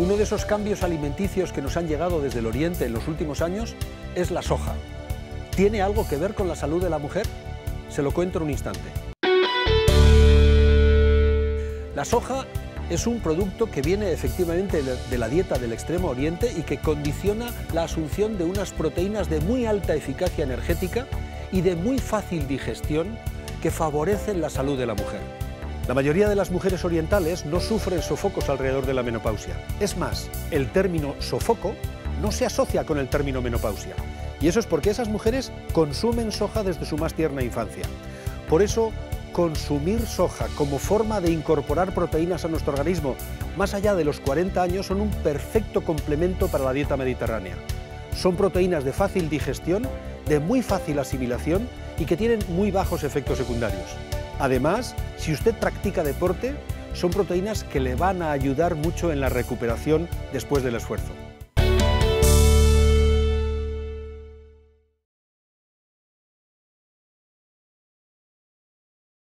Uno de esos cambios alimenticios que nos han llegado desde el Oriente en los últimos años es la soja. ¿Tiene algo que ver con la salud de la mujer? Se lo cuento en un instante. La soja es un producto que viene efectivamente de la dieta del Extremo Oriente y que condiciona la asunción de unas proteínas de muy alta eficacia energética y de muy fácil digestión que favorecen la salud de la mujer. La mayoría de las mujeres orientales no sufren sofocos alrededor de la menopausia. Es más, el término sofoco no se asocia con el término menopausia. Y eso es porque esas mujeres consumen soja desde su más tierna infancia. Por eso, consumir soja como forma de incorporar proteínas a nuestro organismo más allá de los 40 años son un perfecto complemento para la dieta mediterránea. Son proteínas de fácil digestión, de muy fácil asimilación y que tienen muy bajos efectos secundarios. Además, si usted practica deporte, son proteínas que le van a ayudar mucho en la recuperación después del esfuerzo.